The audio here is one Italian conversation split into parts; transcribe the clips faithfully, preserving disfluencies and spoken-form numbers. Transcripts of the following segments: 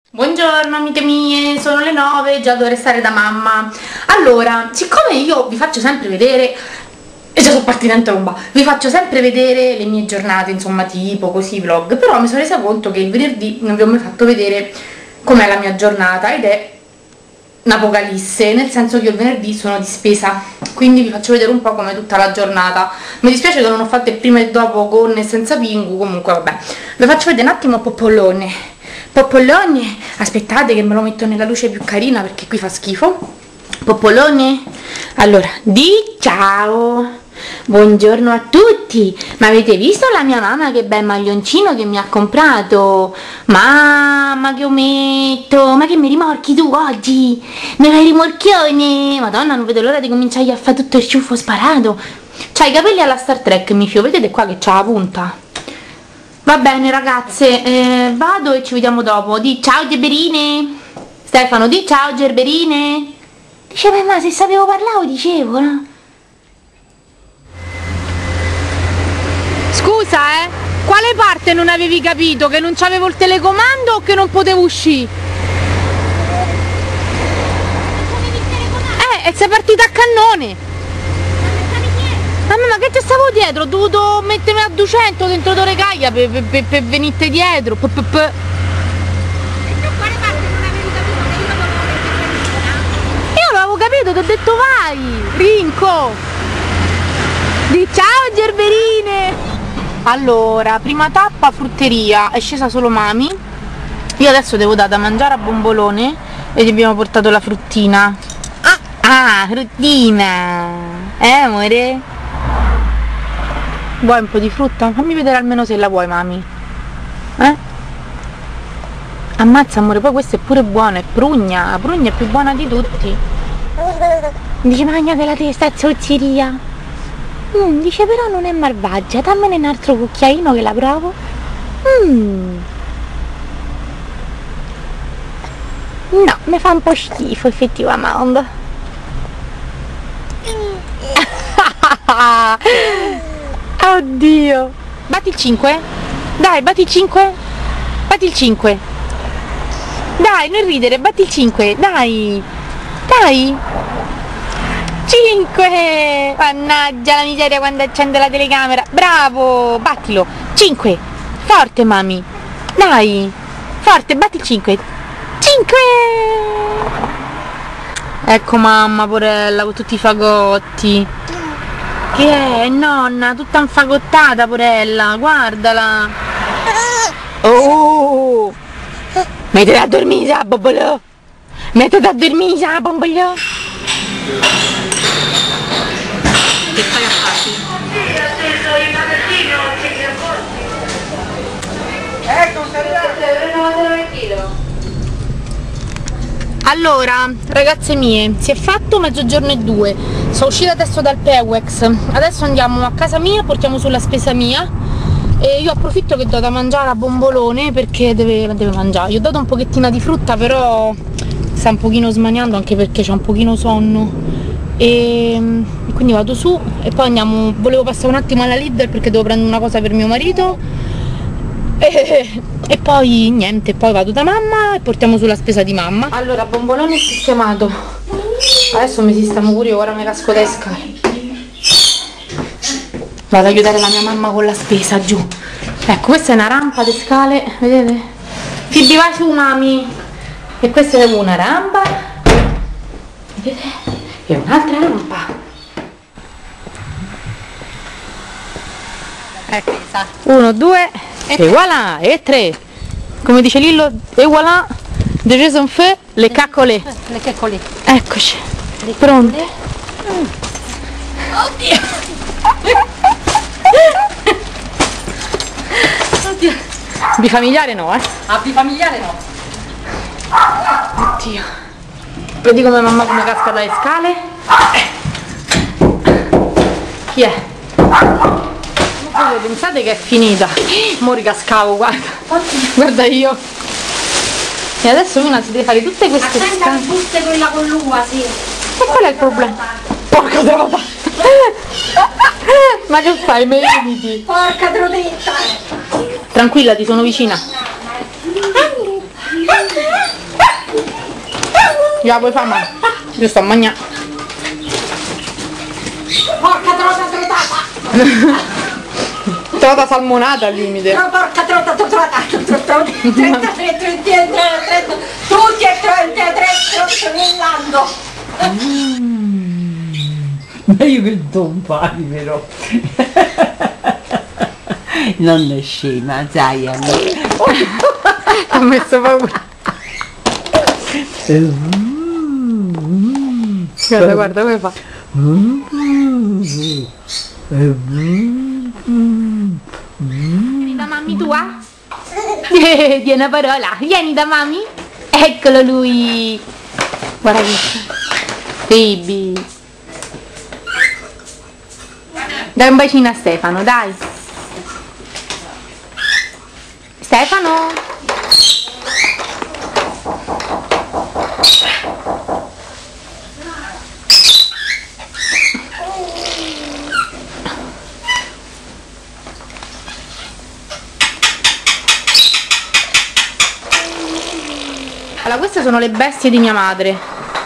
Buongiorno amiche mie, sono le nove, già dovrei stare da mamma. Allora, siccome io vi faccio sempre vedere, e già sono partita in tromba, vi faccio sempre vedere le mie giornate, insomma, tipo così vlog, però mi sono resa conto che il venerdì non vi ho mai fatto vedere com'è la mia giornata ed è un'apocalisse, nel senso che io il venerdì sono di spesa, quindi vi faccio vedere un po' come tutta la giornata. Mi dispiace che non ho fatto il prima e dopo con e senza Pingu, comunque vabbè. Vi faccio vedere un attimo Poppolone. Poppolone, aspettate che me lo metto nella luce più carina perché qui fa schifo. Poppolone, allora, di ciao, buongiorno a tutti. Ma avete visto la mia mamma che bel maglioncino che mi ha comprato? Mamma che ometto, ma che mi rimorchi tu oggi? Mi fai rimorchione? Madonna, non vedo l'ora di cominciare a fare tutto il ciuffo sparato. C'ha i capelli alla Star Trek, mi fio, vedete qua che c'ha la punta? Va bene ragazze, eh, vado e ci vediamo dopo. Di ciao Gerberine. Stefano, di ciao Gerberine. Dice, ma se sapevo parlare dicevo, no? Scusa, eh, quale parte non avevi capito? Che non c'avevo il telecomando o che non potevo uscire? Eh, e sei partita a cannone. Mamma, ma che ti stavo dietro? Ho dovuto mettermi a duecento dentro Torecaia per, per, per, per venirti dietro. P -p -p. E tu quale parte non avevi capito che io dovevo mettere? Io l'avevo capito, ti ho detto vai, Rinco. Di ciao Gerberine. Allora, prima tappa frutteria, è scesa solo Mami. Io adesso devo dare da mangiare a Bombolone e gli abbiamo portato la fruttina. Ah, ah fruttina. Eh amore? Vuoi un po' di frutta? Fammi vedere almeno se la vuoi, Mami. Eh? Ammazza amore, poi questa è pure buona, è prugna, la prugna è più buona di tutti. Dice mangiate la testa, è zozzeria. Mm, dice però non è malvagia, dammene un altro cucchiaino che la provo. Mm. No, mi fa un po' schifo effettivamente. Oddio. Batti il cinque? Dai, batti il cinque? Batti il cinque. Dai, non ridere, batti il cinque. Dai. Dai. cinque. Mannaggia la miseria quando accende la telecamera. Bravo, battilo. cinque. Forte, Mami. Dai. Forte, batti il cinque. cinque. Ecco mamma, porella, con tutti i fagotti. Che è, nonna? Tutta infagottata, porella, guardala. Oh! Mettete a dormire, a Bombolò! Mettete a dormire, a Bombolò! Che stai a fare? Ecco, sta arrivando! Allora, ragazze mie, si è fatto mezzogiorno e due, sono uscita adesso dal Pewex, adesso andiamo a casa mia, portiamo sulla spesa mia e io approfitto che do da mangiare a Bombolone perché deve, deve mangiare. Gli ho dato un pochettino di frutta, però sta un pochino smaniando anche perché c'ha un pochino sonno e, e quindi vado su e poi andiamo, volevo passare un attimo alla Lidl perché devo prendere una cosa per mio marito. E, e poi niente, poi vado da mamma e portiamo sulla spesa di mamma. Allora, Bombolone è sistemato. Adesso mi sistemo pure io, ora mi casco dai scale. Vado ad aiutare la mia mamma con la spesa giù. Ecco, questa è una rampa di scale, vedete? Fibi vai su Mami. E questa è una rampa. Vedete? E un'altra rampa. Ecco, uno, due e voilà, e tre. Come dice Lillo, e voilà, déjà sont fait le caccole. Le caccole. Eccoci, pronte. Mm. Oddio. Oddio. Bifamiliare no, eh? Ah, bifamiliare no. Oddio. Vedi come mamma come casca dalle scale? Chi è? Voi pensate che è finita? Mo ricascavo, guarda. Guarda io. E adesso una si deve fare tutte queste scale. scale. Buste quella con l'uva, sì. E qual è il problema? Porca trota! Ma che fai? Mi eviti? Porca trotetta! Tranquilla, ti sono vicina. Io la puoi fare male. Io sto a mangiare. Porca trota trotata! Trota salmonata al limite. No, porca trota trotata! trentatré, trentatré, trentatré, tutti e trentatré strozzolando! Ma io che non fai però. Non è scema, sai, Ha messo paura. Guarda, guarda come fa. Vieni da mammi tua? Di una parola. Vieni da mammi? Eccolo lui. Guarda che baby. Dai un bacino a Stefano, dai. Stefano. Allora, queste sono le bestie di mia madre.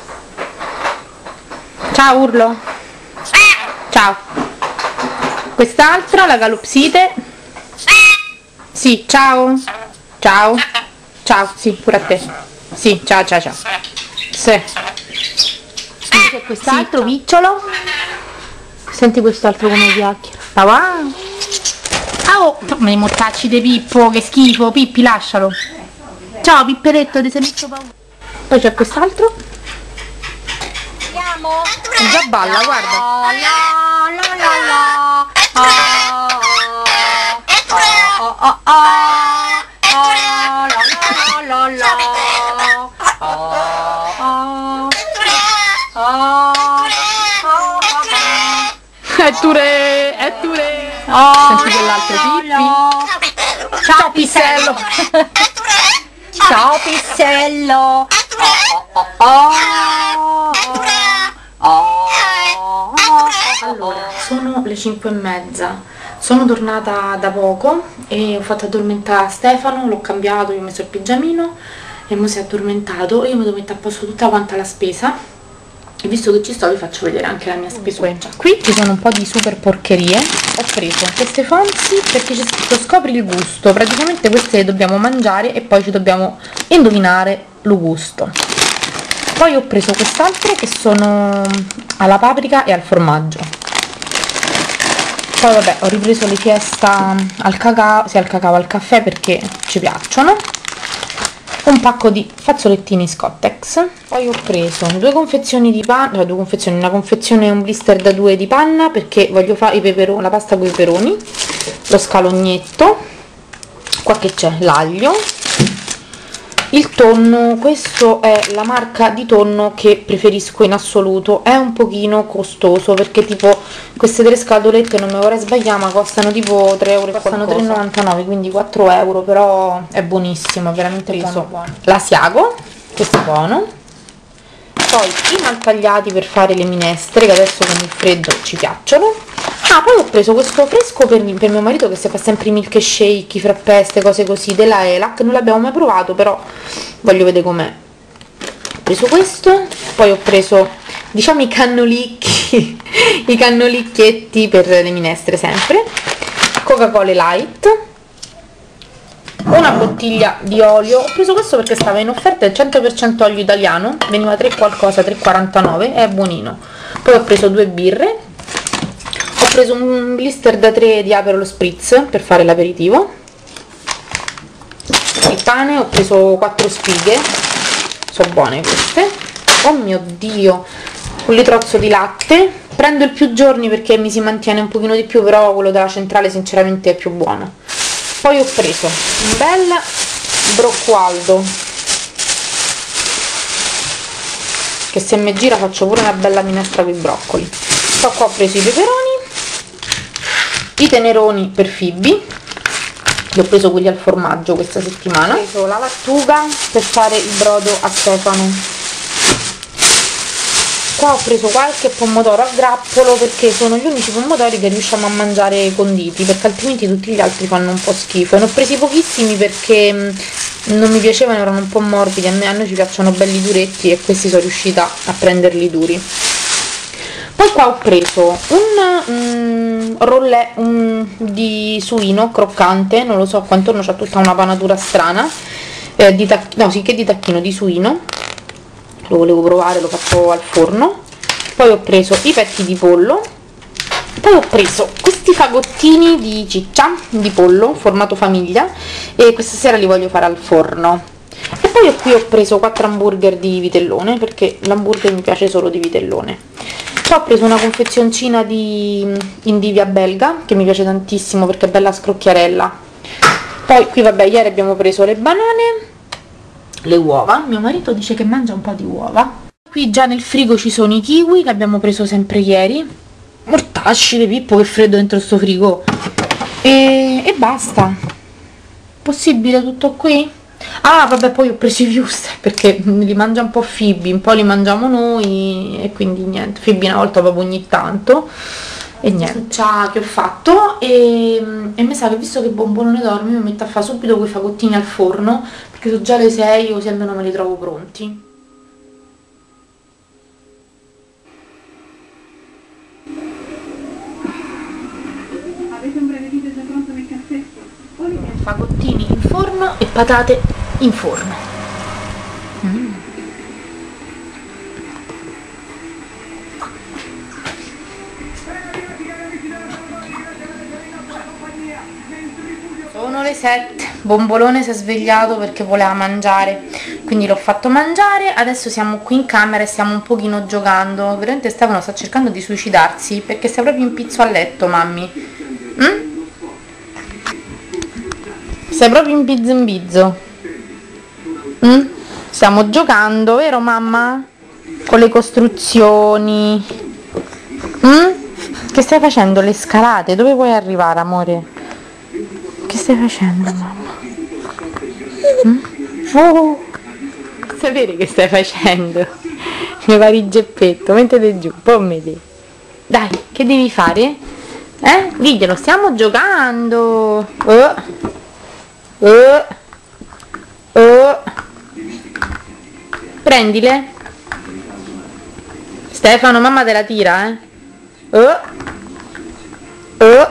Ciao Urlo. Ciao. Quest'altra, la calopsite. Sì, ciao. Ciao. Ciao, sì, pure a te. Sì, ciao, ciao, ciao. Sì. C'è quest'altro picciolo. Senti quest'altro come chiacchiera. Papà. Ah, oh, ma i mortacci di Pippo, che schifo. Pippi, lascialo. Ciao Pipperetto, ti sei messo paura. Poi c'è quest'altro. Andiamo! Già balla, guarda. La la la la la. Ah, oh, oh, oh. Ah, la la la la la. Ah, ah. Ah, È ture, è ture. ah. Senti quell'altro Pippi. Ciao Pissello! Ciao Pissello! Oh, oh, oh, oh. Allora, sono le cinque e mezza, sono tornata da poco e ho fatto addormentare Stefano, l'ho cambiato, gli ho messo il pigiamino e mo si è addormentato e io mi devo mettere a posto tutta quanta la spesa e visto che ci sto vi faccio vedere anche la mia spesuccia. Qui ci sono un po' di super porcherie, ho preso queste fonzi perché c'è scritto scopri il gusto, praticamente queste le dobbiamo mangiare e poi ci dobbiamo indovinare il gusto. Poi ho preso quest'altre che sono alla paprika e al formaggio. Poi vabbè, ho ripreso le fiesta al cacao, sia al cacao al caffè perché ci piacciono. Un pacco di fazzolettini Scottex. Poi ho preso due confezioni di panna, cioè due confezioni, una confezione e un blister da due di panna perché voglio fare i peperoni, la pasta con i peperoni, lo scalognetto. Qua che c'è l'aglio. Il tonno, questo è la marca di tonno che preferisco in assoluto, è un pochino costoso perché tipo queste tre scatolette, non mi vorrei sbagliare, ma costano tipo tre euro, costano tre e novantanove, quindi quattro euro, però è buonissimo, è veramente buono, buono. L'asiago, questo è buono. Poi i maltagliati per fare le minestre che adesso con il freddo ci piacciono. Ah, poi ho preso questo fresco per, per mio marito che si fa sempre i milkshake, i frappè, queste cose così, della Elac, non l'abbiamo mai provato però voglio vedere com'è. Ho preso questo, poi ho preso diciamo i cannolicchi, i cannolicchietti per le minestre sempre, Coca-Cola Light, una bottiglia di olio, ho preso questo perché stava in offerta, è cento per cento olio italiano, veniva tre qualcosa, tre e quarantanove, è buonino. Poi ho preso due birre, ho preso un blister da tre di Aperol Spritz per fare l'aperitivo, il pane, ho preso quattro spighe, sono buone queste, oh mio dio, un litrozzo di latte, prendo il più giorni perché mi si mantiene un pochino di più, però quello della centrale sinceramente è più buono. Poi ho preso un bel broccoaldo che se mi gira faccio pure una bella minestra con i broccoli. Poi qua ho preso i peperoni, i teneroni per Phoebe, li ho preso quelli al formaggio questa settimana, ho preso la lattuga per fare il brodo a Stefano. Qua ho preso qualche pomodoro a grappolo perché sono gli unici pomodori che riusciamo a mangiare conditi, perché altrimenti tutti gli altri fanno un po' schifo. Ne ho presi pochissimi perché non mi piacevano, erano un po' morbidi, a, me, a noi ci piacciono belli duretti e questi sono riuscita a prenderli duri. Poi qua ho preso un um, rollè um, di suino croccante, non lo so, qua intorno c'ha tutta una panatura strana, eh, di no sì che di tacchino di suino, lo volevo provare, l'ho fatto al forno. Poi ho preso i petti di pollo, poi ho preso questi fagottini di ciccia di pollo formato famiglia e questa sera li voglio fare al forno. E poi qui ho preso quattro hamburger di vitellone, perché l'hamburger mi piace solo di vitellone. Poi ho preso una confezioncina di indivia belga, che mi piace tantissimo perché è bella scrocchiarella. Poi qui vabbè, ieri abbiamo preso le banane, le uova, mio marito dice che mangia un po' di uova. Qui già nel frigo ci sono i kiwi che abbiamo preso sempre ieri. Mortacci di Pippo, che freddo dentro sto frigo. E, e basta. Possibile tutto qui? Ah vabbè, poi ho preso i wuster perché li mangia un po' Phoebe, un po' li mangiamo noi e quindi niente, Phoebe una volta proprio ogni tanto e niente. Ciao, che ho fatto e, e mi sa che visto che Bombolone dorme mi metto a fare subito quei fagottini al forno perché sono già le sei, così almeno me li trovo pronti. Fagottini in forno e patate in forno. Mm. Sono le sette, Bombolone si è svegliato perché voleva mangiare, quindi l'ho fatto mangiare. Adesso siamo qui in camera e stiamo un pochino giocando. Veramente Stefano sta cercando di suicidarsi perché sta proprio in pizzo a letto, mammi. Mm? Sei proprio in bizzo in bizzo. Mm? Stiamo giocando, vero mamma? Con le costruzioni. Mm? Che stai facendo? Le scalate? Dove vuoi arrivare, amore? Che stai facendo, mamma? Mm? Oh, sapere che stai facendo? Mi pari geppetto, mettete giù, pommeli. Dai, che devi fare? Eh? Diglielo, stiamo giocando. Oh. Oh, oh. Prendile. Stefano, mamma te la tira, eh. Oh, oh.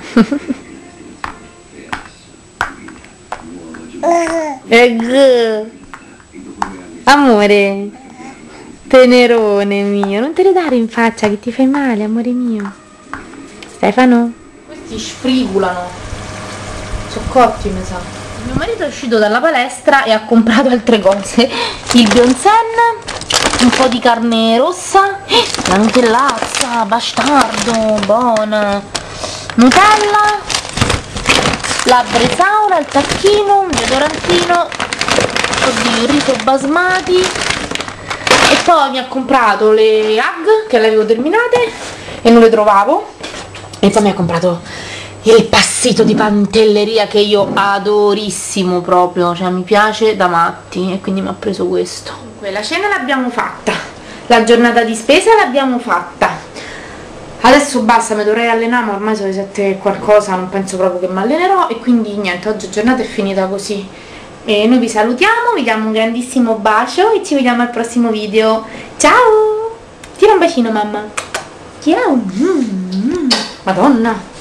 Ecco. Amore, tenerone mio, non te le dare in faccia che ti fai male, amore mio. Stefano, questi sfrigulano. Sono cotti, mi sa. Mio marito è uscito dalla palestra e ha comprato altre cose. Il Bionsen, un po' di carne rossa, la nutellazza, bastardo, buona, Nutella, la bresaola, il tacchino, un deodorantino, oddio, il riso basmati. E poi mi ha comprato le Hug che le avevo terminate e non le trovavo. E poi mi ha comprato il passito di pantelleria che io adorissimo proprio, cioè mi piace da matti e quindi mi ha preso questo. Dunque, la cena l'abbiamo fatta, la giornata di spesa l'abbiamo fatta, adesso basta, mi dovrei allenare, ma ormai sono le sette e qualcosa, non penso proprio che mi allenerò e quindi niente, oggi la giornata è finita così. E noi vi salutiamo, vi diamo un grandissimo bacio e ci vediamo al prossimo video. Ciao! Tira un bacino, mamma. Ciao! Mm, mm, Madonna!